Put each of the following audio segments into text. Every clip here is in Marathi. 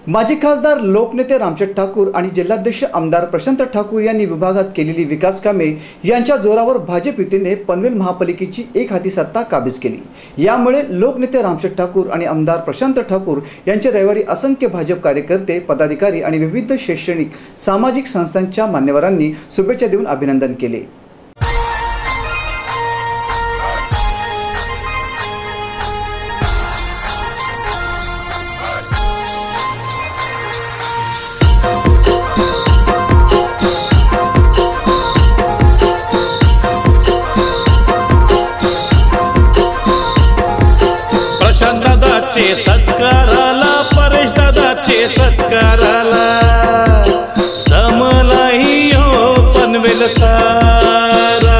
माजी खासदार लोकनेते रामशेठ ठाकूर आणि जिल्हाध्यक्ष आमदार प्रशांत ठाकूर यांनी विभागात केलेली विकास कामे यांच्या जोरावर भाजप युतीने पनवेल महापालिकेची एक हाती सत्ता काबीज केली। यामुळे लोकनेते रामशेठ ठाकूर आणि आमदार प्रशांत ठाकूर यांचे रविवारी असंख्य भाजप कार्यकर्ते, पदाधिकारी आणि विविध शैक्षणिक सामाजिक संस्थांच्या मान्यवरांनी शुभेच्छा देऊन अभिनंदन केले। दादाचे सत्काराला, परेश दादाचे सत्काराला जमलाही हो पनवेल सारा,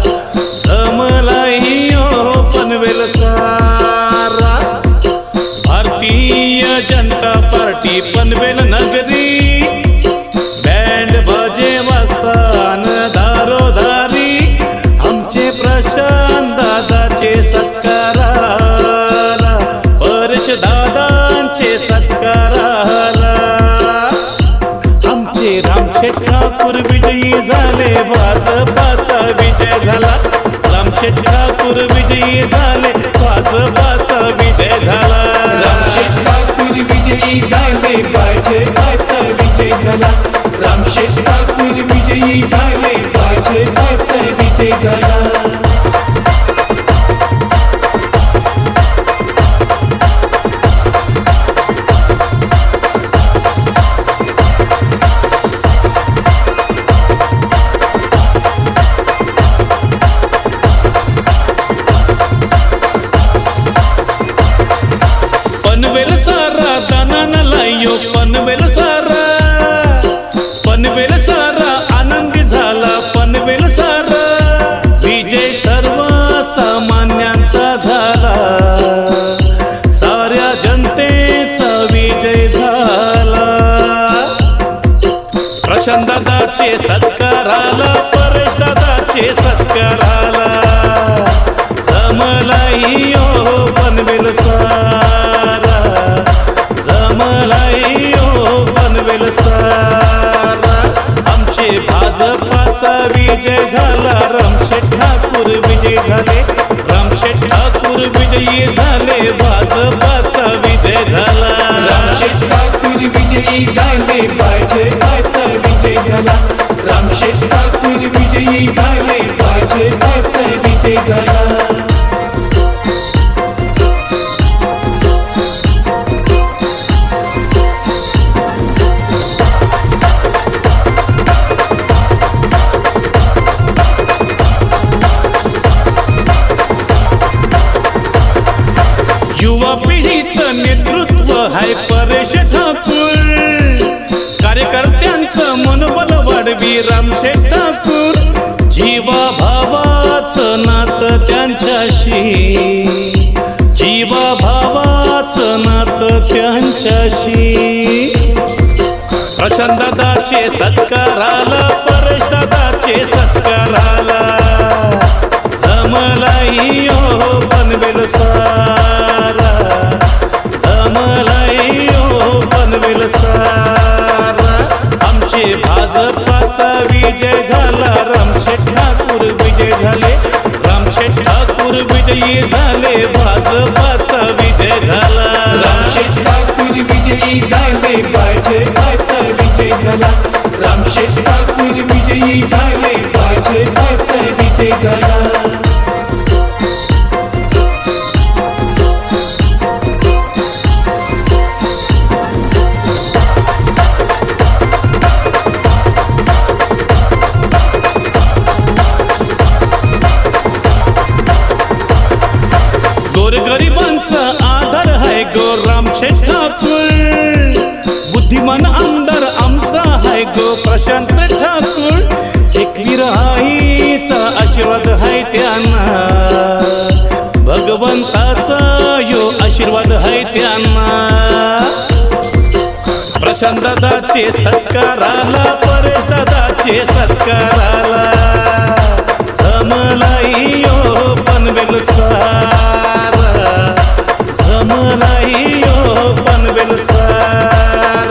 जमलाही हो पनवेल सारा। भारतीय जनता पार्टी पनवेल नगरी, बँड बाजे वाजतान दारोदारी आमचे प्रशांत दादाचे सत्काराला, दादांचे सत्काराला। आमचे रामशेठ ठाकूर विजयी झाले, भाजपाचा विजय झाला। रामशेठ ठाकूर विजयी झाले, भाजपाचा विजय झाला। रामशेठ ठाकूर विजयी झाले, भाजपाचा विजय झाला। रामशेठ ठाकूर विजयी झाले, भाजपाचा विजय झाला। पनवेल सारा दानान लायो, पनवेल सारा आनंदी झाला। पनवेल सारा विजय सर्व सामान्यांचा झाला, साऱ्या जनतेचा विजय झाला। प्रशांत दादाचे सत्काराला, परेश दादाचे सत्काराला जमलाही हो पनवेल सारा, जमलाही हो पनवेल सारा। आमचे भाजपाचा विजय झाला, रामशेठ ठाकूर विजय झाले। रामशेठ ठाकूर विजयी झाले, भाजपाचा विजय झाला। रामशेठ ठाकूर विजयी झाले, भाजपाचा विजय झाला। रामशेठ ठाकूर विजयी झाले, भाजपाचा विजय झाला। युवा पिढीचं नेतृत्व हाय परेश ठाकूर, कार्यकर्त्यांचं मनोबल वाढवी रामशेठ ठाकूर। जीवा भावाचं नातं त्यांच्याशी, जीवा भावाचं नातं त्यांच्याशी। प्रशांत दादाचे सत्काराला, परेश दादाचे सत्काराला जमलाही हो पनवेल सारा, जमलाही हो पनवेल सारा। आमचे भाजपाचा विजय झाला, रामशेठ ठाकूर विजय झाले। रामशेठ ठाकूर विजयी झाले, भाजपाचा विजय झाला। रामशेठ ठाकूर विजयी झाले, भाजपाचा विजय झाला। रामशेठ ठाकूर विजयी झाले, भाजपाचा विजय झाला। गोरगरिबांचा आधार आहे गो रामशेठ ठाकूर, बुद्धिमान आमदार आमचा आहे गो प्रशांत ठाकूर। एकवीर आईचा आशीर्वाद आहे त्यांना, भगवंताचा यो आशीर्वाद आहे त्यांना। प्रशांत दादाचे सत्काराला, परेश दादाचे सत्काराला जमलाही हो पनवेल सारा, जमलाही हो पनवेल सारा।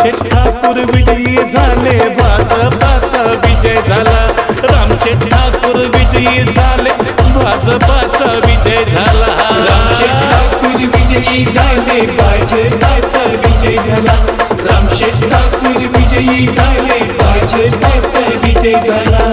रामशेठ ठाकूर विजयी झाले भाजपाचा विजय झाला रामशेठ ठाकूर विजयी झाले भाजपाचा विजय झाला रामशेठ ठाकूर विजयी झाले भाजपाचा विजय झाला रामशेठ ठाकूर विजयी झाले भाजपाचा विजय झाला